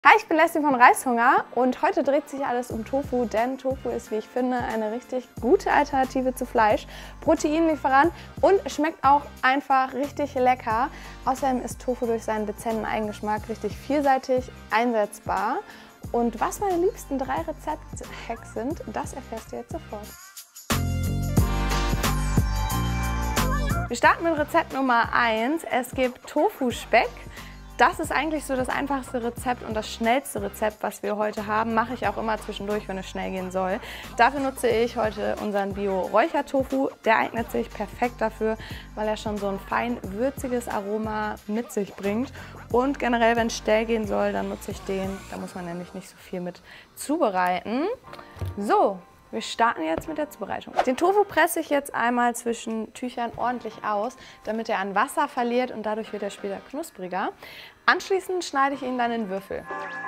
Hi, ich bin Leslie von Reishunger und heute dreht sich alles um Tofu, denn Tofu ist, wie ich finde, eine richtig gute Alternative zu Fleisch, Proteinlieferant und schmeckt auch einfach richtig lecker. Außerdem ist Tofu durch seinen dezenten Eigengeschmack richtig vielseitig einsetzbar. Und was meine liebsten 3 Rezept-Hacks sind, das erfährst du jetzt sofort. Wir starten mit Rezept Nummer 1. Es gibt Tofu-Speck. Das ist eigentlich so das einfachste Rezept und das schnellste Rezept, was wir heute haben. Mache ich auch immer zwischendurch, wenn es schnell gehen soll. Dafür nutze ich heute unseren Bio-Räuchertofu. Der eignet sich perfekt dafür, weil er schon so ein fein würziges Aroma mit sich bringt. Und generell, wenn es schnell gehen soll, dann nutze ich den. Da muss man nämlich nicht so viel mit zubereiten. So. Wir starten jetzt mit der Zubereitung. Den Tofu presse ich jetzt einmal zwischen Tüchern ordentlich aus, damit er an Wasser verliert und dadurch wird er später knuspriger. Anschließend schneide ich ihn dann in Würfel.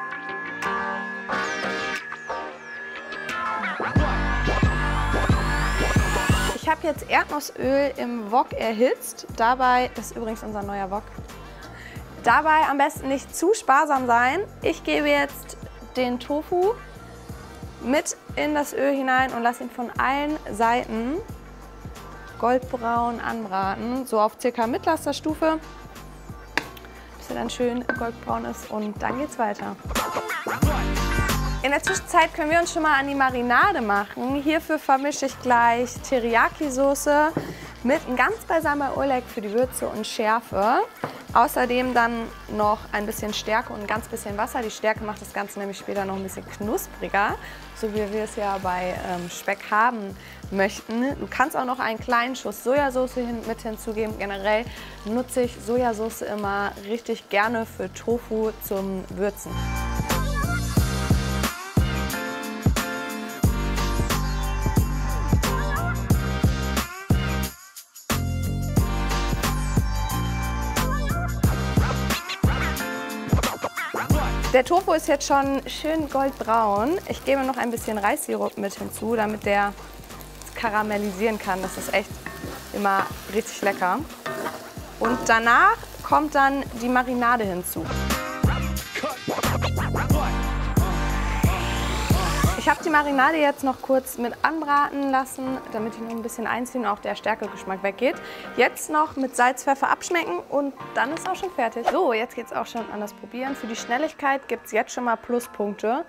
Ich habe jetzt Erdnussöl im Wok erhitzt. Dabei, das ist übrigens unser neuer Wok. Dabei am besten nicht zu sparsam sein. Ich gebe jetzt den Tofu mit in das Öl hinein und lasse ihn von allen Seiten goldbraun anbraten, so auf ca. Mittlerstufe, bis er dann schön goldbraun ist und dann geht's weiter. In der Zwischenzeit können wir uns schon mal an die Marinade machen. Hierfür vermische ich gleich Teriyaki-Soße mit einem ganz beisamer Oleg für die Würze und Schärfe. Außerdem dann noch ein bisschen Stärke und ein ganz bisschen Wasser. Die Stärke macht das Ganze nämlich später noch ein bisschen knuspriger, so wie wir es ja bei Speck haben möchten. Du kannst auch noch einen kleinen Schuss Sojasauce mit hinzugeben. Generell nutze ich Sojasauce immer richtig gerne für Tofu zum Würzen. Der Tofu ist jetzt schon schön goldbraun. Ich gebe noch ein bisschen Reissirup mit hinzu, damit der karamellisieren kann. Das ist echt immer richtig lecker. Und danach kommt dann die Marinade hinzu. Ich habe die Marinade jetzt noch kurz mit anbraten lassen, damit die noch ein bisschen einziehen und auch der Stärkegeschmack weggeht. Jetzt noch mit Salz, Pfeffer abschmecken und dann ist auch schon fertig. So, jetzt geht es auch schon an das Probieren. Für die Schnelligkeit gibt es jetzt schon mal Pluspunkte.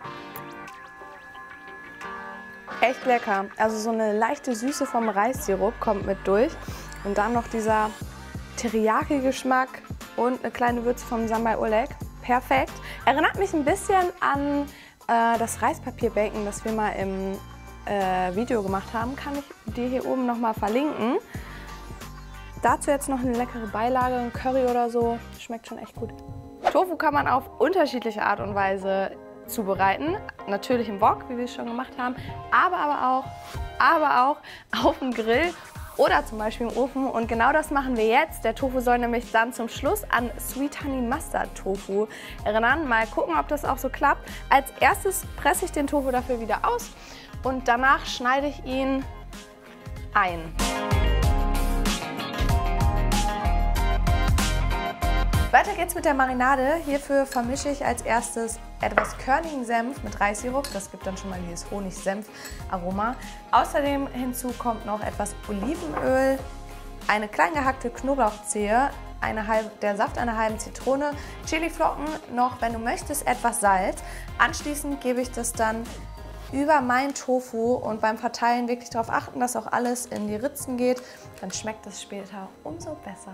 Echt lecker. Also so eine leichte Süße vom Reissirup kommt mit durch. Und dann noch dieser Teriyaki-Geschmack und eine kleine Würze vom Sambal Oleg. Perfekt. Erinnert mich ein bisschen an das Reispapierbacon, das wir mal im Video gemacht haben, kann ich dir hier oben nochmal verlinken. Dazu jetzt noch eine leckere Beilage, ein Curry oder so, schmeckt schon echt gut. Tofu kann man auf unterschiedliche Art und Weise zubereiten. Natürlich im Wok, wie wir es schon gemacht haben, aber auch auf dem Grill oder zum Beispiel im Ofen. Und genau das machen wir jetzt. Der Tofu soll nämlich dann zum Schluss an Sweet Honey Mustard Tofu erinnern. Mal gucken, ob das auch so klappt. Als erstes presse ich den Tofu dafür wieder aus und danach schneide ich ihn ein. Weiter geht's mit der Marinade. Hierfür vermische ich als erstes etwas körnigen Senf mit Reissirup. Das gibt dann schon mal dieses Honig-Senf-Aroma. Außerdem hinzu kommt noch etwas Olivenöl, eine klein gehackte Knoblauchzehe, der Saft einer halben Zitrone, Chiliflocken, noch, wenn du möchtest, etwas Salz. Anschließend gebe ich das dann über meinen Tofu und beim Verteilen wirklich darauf achten, dass auch alles in die Ritzen geht. Dann schmeckt es später umso besser.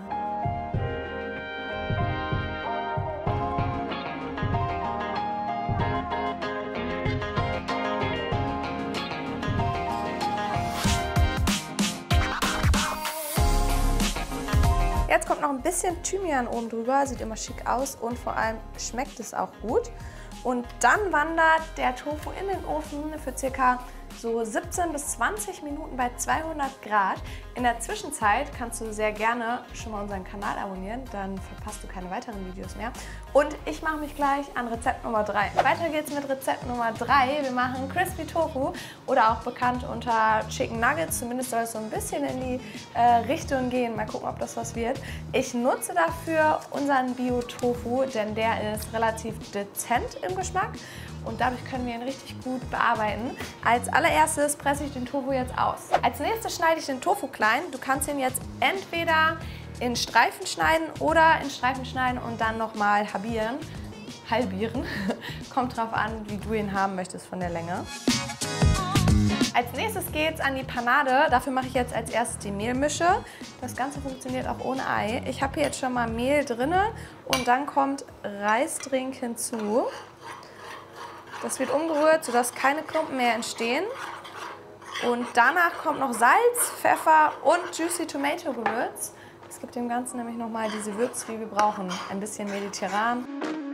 Jetzt kommt noch ein bisschen Thymian oben drüber, sieht immer schick aus und vor allem schmeckt es auch gut. Und dann wandert der Tofu in den Ofen für ca. so 17 bis 20 Minuten bei 200 Grad. In der Zwischenzeit kannst du sehr gerne schon mal unseren Kanal abonnieren, dann verpasst du keine weiteren Videos mehr. Und ich mache mich gleich an Rezept Nummer 3. Weiter geht's mit Rezept Nummer 3. Wir machen Crispy Tofu oder auch bekannt unter Chicken Nuggets. Zumindest soll es so ein bisschen in die Richtung gehen. Mal gucken, ob das was wird. Ich nutze dafür unseren Bio-Tofu, denn der ist relativ dezent im Geschmack und dadurch können wir ihn richtig gut bearbeiten. Als allererstes presse ich den Tofu jetzt aus. Als nächstes schneide ich den Tofu klein. Du kannst ihn jetzt entweder in Streifen schneiden oder in Streifen schneiden und dann nochmal halbieren. Kommt drauf an, wie du ihn haben möchtest von der Länge. Als nächstes geht es an die Panade. Dafür mache ich jetzt als erstes die Mehlmische. Das Ganze funktioniert auch ohne Ei. Ich habe hier jetzt schon mal Mehl drin und dann kommt Reisdrink hinzu. Das wird umgerührt, sodass keine Klumpen mehr entstehen. Und danach kommt noch Salz, Pfeffer und Juicy Tomato Gewürz. Das gibt dem Ganzen nämlich nochmal diese Würze, die wir brauchen. Ein bisschen mediterran.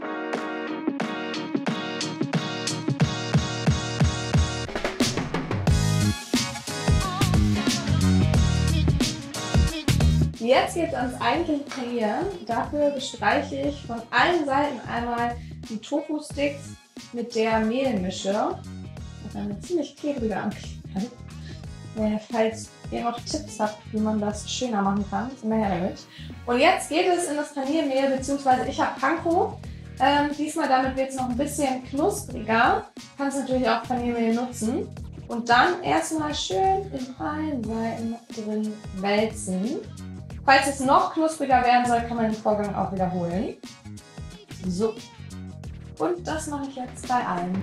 Jetzt geht es ans eigentliche Panieren. Dafür bestreiche ich von allen Seiten einmal die Tofu-Sticks mit der Mehlmische. Das ist eine ziemlich klebrige Angelegenheit. Falls ihr noch Tipps habt, wie man das schöner machen kann, sind wir her damit. Und jetzt geht es in das Paniermehl, beziehungsweise ich habe Panko. Diesmal damit wird es noch ein bisschen knuspriger. Kannst natürlich auch Paniermehl nutzen. Und dann erstmal schön in allen Seiten drin wälzen. Falls es noch knuspriger werden soll, kann man den Vorgang auch wiederholen. So. Und das mache ich jetzt bei allen.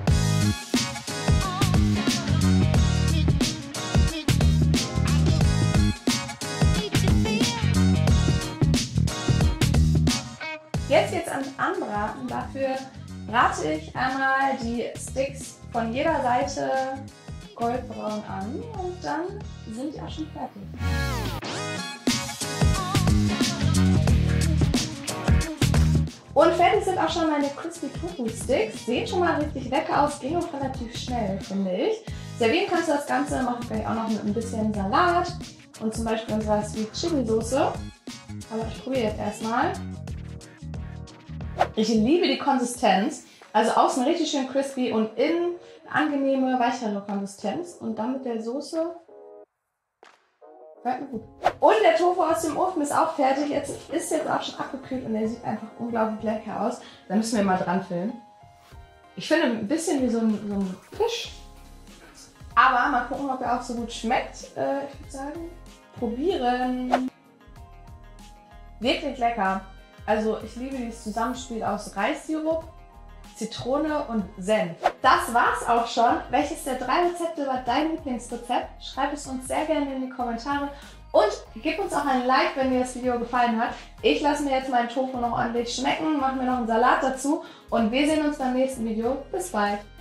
Jetzt geht's ans Anbraten. Dafür brate ich einmal die Sticks von jeder Seite goldbraun an und dann sind die auch schon fertig. Und fertig sind auch schon meine Crispy Tofu Sticks. Sehen schon mal richtig lecker aus, gehen auch relativ schnell, finde ich. Servieren kannst du das Ganze, mache ich gleich auch noch mit ein bisschen Salat und zum Beispiel unserer Sweet Chili Soße. Aber ich probiere jetzt erstmal. Ich liebe die Konsistenz. Also außen richtig schön crispy und innen eine angenehme, weichere Konsistenz. Und dann mit der Soße. Gut. Und der Tofu aus dem Ofen ist auch fertig. Ist jetzt auch schon abgekühlt und der sieht einfach unglaublich lecker aus. Da müssen wir mal dran filmen. Ich finde ein bisschen wie so ein Fisch. Aber mal gucken, ob er auch so gut schmeckt. Ich würde sagen, probieren. Wirklich lecker. Also ich liebe dieses Zusammenspiel aus Reissirup, Zitrone und Senf. Das war's auch schon. Welches der 3 Rezepte war dein Lieblingsrezept? Schreib es uns sehr gerne in die Kommentare und gib uns auch ein Like, wenn dir das Video gefallen hat. Ich lasse mir jetzt meinen Tofu noch ordentlich schmecken, mache mir noch einen Salat dazu und wir sehen uns beim nächsten Video. Bis bald!